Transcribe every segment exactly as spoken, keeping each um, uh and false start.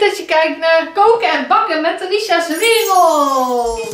dat je kijkt naar Koken en Bakken met Tanisha's Wereld.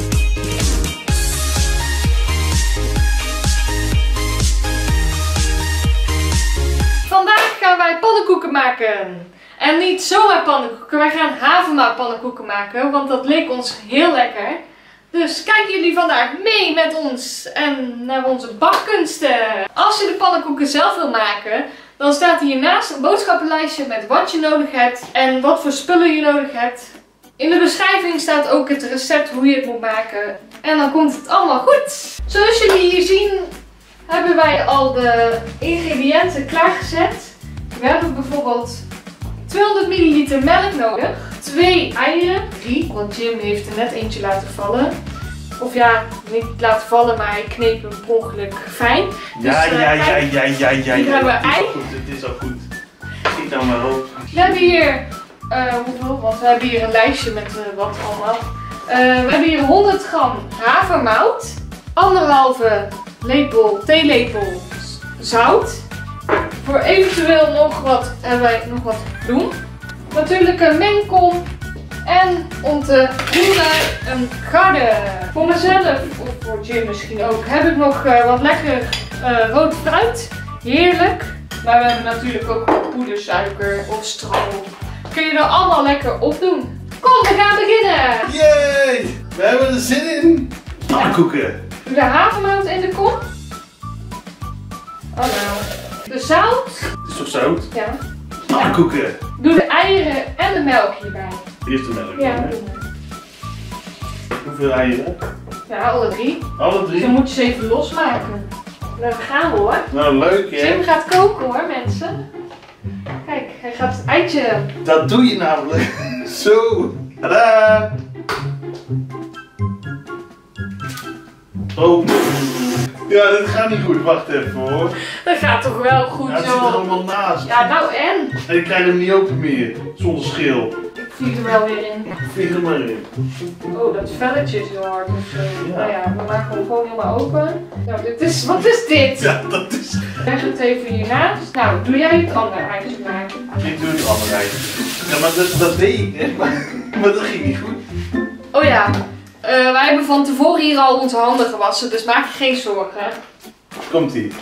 Vandaag gaan wij pannenkoeken maken. En niet zomaar pannenkoeken, wij gaan havermoutpannenkoeken maken, want dat leek ons heel lekker. Dus kijken jullie vandaag mee met ons en naar onze bakkunsten. Als je de pannenkoeken zelf wil maken, dan staat hiernaast een boodschappenlijstje met wat je nodig hebt en wat voor spullen je nodig hebt. In de beschrijving staat ook het recept hoe je het moet maken. En dan komt het allemaal goed. Zoals jullie hier zien hebben wij al de ingrediënten klaargezet. We hebben bijvoorbeeld tweehonderd milliliter melk nodig. Twee eieren. Drie, want Jim heeft er net eentje laten vallen. Of ja, niet laten vallen, maar hij kneep hem per ongeluk fijn. Ja, dus, uh, ja, ja, ja, ja, ja, hier ja. hebben we Het is ei. al goed, het is al goed. Schiet nou maar op. We hebben hier, uh, hoeveel? Want we hebben hier een lijstje met uh, wat allemaal. Uh, we hebben hier honderd gram havermout. Anderhalve lepel, theelepel zout. Voor eventueel nog wat, hebben wij nog wat bloem. Natuurlijk een mengkom. En om te roeren een garde. Voor mezelf, of voor Jim misschien ook, heb ik nog uh, wat lekker uh, rood fruit. Heerlijk. Maar we hebben natuurlijk ook wat poedersuiker of stroop. Kun je er allemaal lekker op doen. Kom, we gaan beginnen. Yay! We hebben er zin in. Pannenkoeken. Doe de havermout in de kom. Oh nou. De zout. Het is toch zout? Ja. Pannenkoeken. Doe de eieren en de melk hierbij. Eerst de melk. Ja, hè? doe maar. Hoeveel eieren? Ja, alle drie. Alle Dus drie? dan moet je ze even losmaken. Nou, we gaan hoor. Nou, leuk hè? Jim gaat koken hoor, mensen. Kijk, hij gaat het eitje. Dat doe je namelijk. Zo. Tadaa! Oh. Ja, dit gaat niet goed. Wacht even hoor. Dat gaat toch wel goed, Ja, het zit er joh. allemaal naast. Ja, nou en? En ik krijg hem niet open meer. Zonder schil. Ik vlieg er wel weer in. Vlieg er maar in. Oh, dat velletje is heel hard. Dus, uh, Ja. Nou ja, we maken hem gewoon helemaal open. Nou, dit is, wat is dit? Ja, dat is... Leg het even hiernaast. Nou, doe jij het andere eitje maken. Ik doe het andere eitje. Ja, maar dat, dat deed ik net. Maar, maar dat ging niet goed. Oh ja, uh, wij hebben van tevoren hier al onze handen gewassen, dus maak je geen zorgen. Komt ie.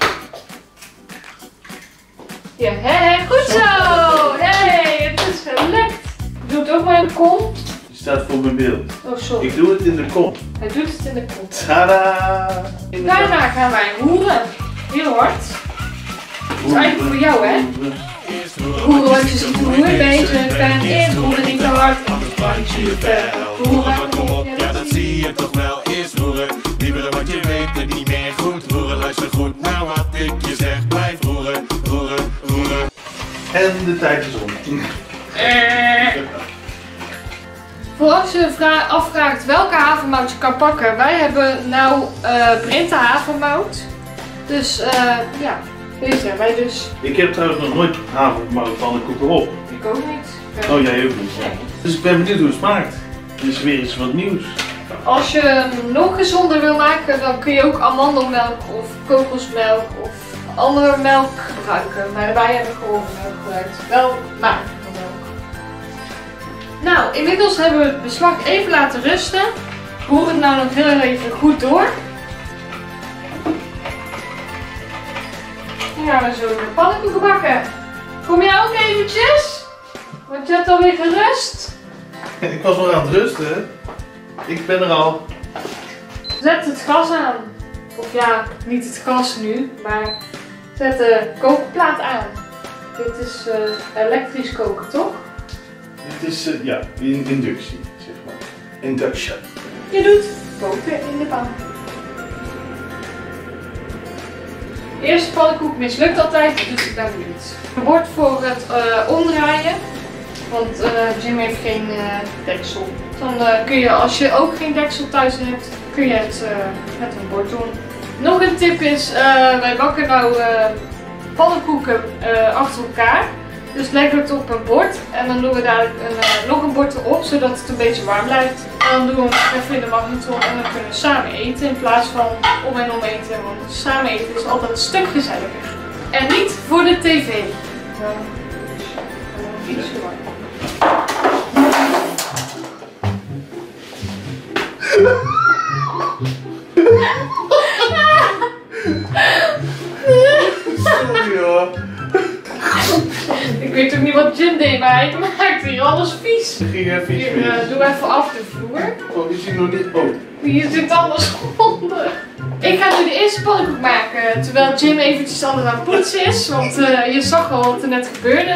Ja, hè, hè, goed zo! Hey, het is gelukt! Doe het ook maar in de kom. Je staat voor mijn beeld. Oh, sorry. Ik doe het in de kop. Hij doet het in de kom. Tada! Daarna gaan wij roeren. Heel hard. Dat is eigenlijk voor jou, hè? Roeren, want je ziet hoe ik bezig ben. Eerst roeren niet te hard. Anders brand je je vel. Roeren, Kom op, ja dat zie je toch wel. Eerst roeren, liever wat je weet en niet meer goed. Roeren, luister goed naar wat ik je zeg. Blijf roeren, roeren, roeren. En de tijd is om. Eh. Voor als je vra- afvraagt welke havermout je kan pakken. Wij hebben nou uh, Brinta havermout. Dus uh, ja, deze zijn wij dus. Ik heb trouwens nog nooit havermoutpannenkoeken op. Ik ook niet. Oh, jij ook niet. Nee. Dus ik ben benieuwd hoe het smaakt. Het is weer eens wat nieuws. Als je hem nog gezonder wil maken, dan kun je ook amandelmelk of kokosmelk of andere melk gebruiken. Maar wij hebben gewoon melk gebruikt. Wel magere melk. Nou, inmiddels hebben we het beslag even laten rusten. Roer het nou nog heel even goed door. Dan gaan we zo de pannenkoeken bakken. Kom jij ook eventjes? Want je hebt alweer gerust. Ik was nog aan het rusten. Ik ben er al. Zet het gas aan. Of ja, niet het gas nu, maar zet de kookplaat aan. Dit is uh, elektrisch koken, toch? Dit is, uh, ja, in inductie, zeg maar. Induction. Je doet koken in de pan. De eerste pannenkoek mislukt altijd, dus ik dat niet. Een bord voor het uh, omdraaien, want uh, Jim heeft geen uh, deksel. Dan uh, kun je, als je ook geen deksel thuis hebt, kun je het uh, met een bord doen. Nog een tip is, uh, wij bakken nou uh, pannenkoeken uh, achter elkaar. Dus leg het op een bord en dan doen we dadelijk een, uh, nog een bord erop, zodat het een beetje warm blijft. En dan doen we hem even in de magnetron en dan kunnen we samen eten in plaats van om en om eten. Want samen eten is altijd een stuk gezelliger. En niet voor de tv. Nou, iets gewoon. Sorry hoor. Ik weet ook niet wat Jim deed, maar hij maakt hier alles vies. Ik ging even iets Hier, mee. uh, doe even af de vloer. Oh, is hij nog niet... Oh. Hier zit alles onder. Ik ga nu de eerste pannenkoek maken, terwijl Jim eventjes anders aan het poetsen is. Want uh, je zag al wat er net gebeurde.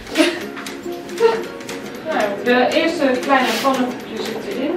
Nou, de eerste kleine pannenkoekje zit erin.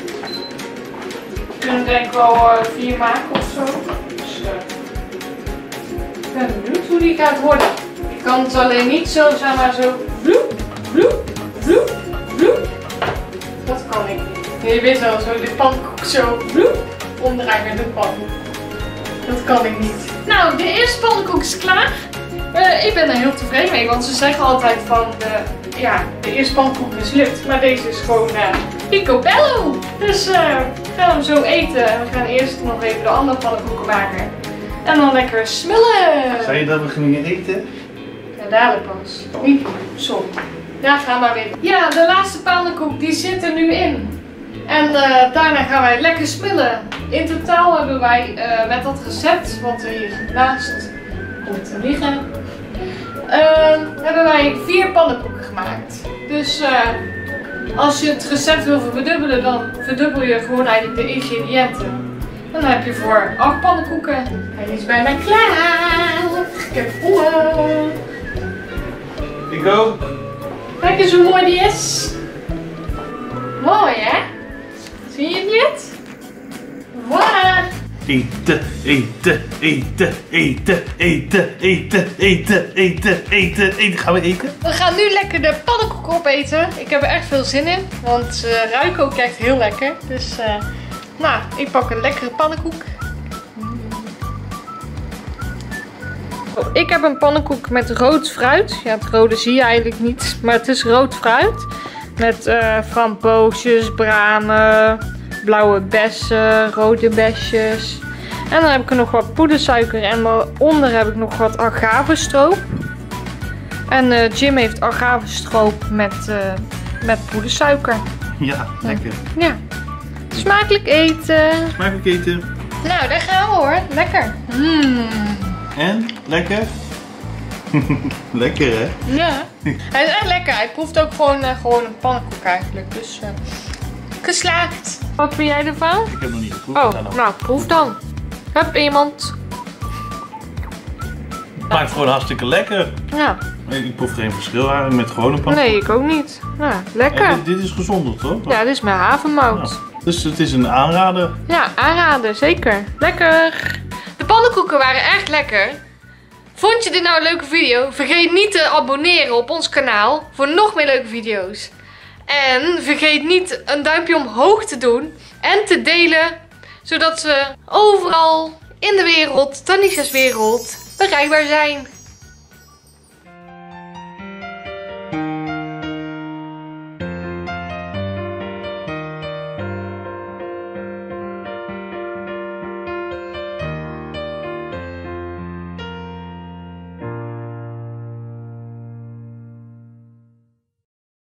We kunnen denk ik wel uh, vier maken of zo. Dus uh, ik ben benieuwd hoe die gaat worden. Ik kan het alleen niet zo, zeg maar zo vloep, vloep, vloep, vloep. Dat kan ik niet. Je weet wel, zo de pannenkoek zo vloep, omdraaien met de pan. Dat kan ik niet. Nou, de eerste pannenkoek is klaar. Uh, ik ben er heel tevreden mee, want ze zeggen altijd van de, ja, de eerste pannenkoek mislukt. Maar deze is gewoon uh, picobello. Dus uh, we gaan hem zo eten. En we gaan eerst nog even de andere pannenkoeken maken. En dan lekker smullen. Zei je dat we gingen eten? Ja, dadelijk pas. Niet zo. Ja, ga maar weer. Ja, de laatste pannenkoek die zit er nu in. En uh, daarna gaan wij lekker smullen. In totaal hebben wij uh, met dat recept, wat er hier naast komt te liggen, uh, hebben wij vier pannenkoeken gemaakt. Dus uh, als je het recept wil verdubbelen, dan verdubbel je gewoon eigenlijk de ingrediënten. En dan heb je voor acht pannenkoeken. Hij is bijna klaar. Ik heb honger. Ik ook. Kijk eens hoe mooi die is. Mooi hè? Zie je het niet? Voilà. Eten, eten, eten, eten, eten, eten, eten, eten, eten, eten. Gaan we eten? We gaan nu lekker de pannenkoek opeten. Ik heb er echt veel zin in, want ze ruiken ook echt heel lekker. Dus, uh, nou, ik pak een lekkere pannenkoek. Oh, ik heb een pannenkoek met rood fruit. Ja, het rode zie je eigenlijk niet, maar het is rood fruit. Met uh, framboosjes, bramen, blauwe bessen, rode besjes. En dan heb ik er nog wat poedersuiker en daaronder heb ik nog wat agavestroop. En uh, Jim heeft agavestroop met, uh, met poedersuiker. Ja, lekker. Ja. Smakelijk eten. Smakelijk eten. Nou, daar gaan we hoor. Lekker. Mm. En? Lekker? Lekker hè? Ja. Hij is echt lekker. Hij proeft ook gewoon, uh, gewoon een pannenkoek eigenlijk. Dus uh, geslaagd. Wat vind jij ervan? Ik heb nog niet geproefd. Oh, Nou, nou, proef dan. Hup, iemand. het maakt gewoon hartstikke lekker. Ja. Ik proef geen verschil eigenlijk met gewone pannenkoek. Nee, ik ook niet. Ja, lekker. Ja, dit, dit is gezonder toch? Ja, dit is met havermout. Ja. Dus het is een aanrader. Ja, aanraden, zeker. Lekker. De pannenkoeken waren echt lekker. Vond je dit nou een leuke video? Vergeet niet te abonneren op ons kanaal voor nog meer leuke video's. En vergeet niet een duimpje omhoog te doen en te delen, zodat we overal in de wereld, Tanisha's wereld, bereikbaar zijn.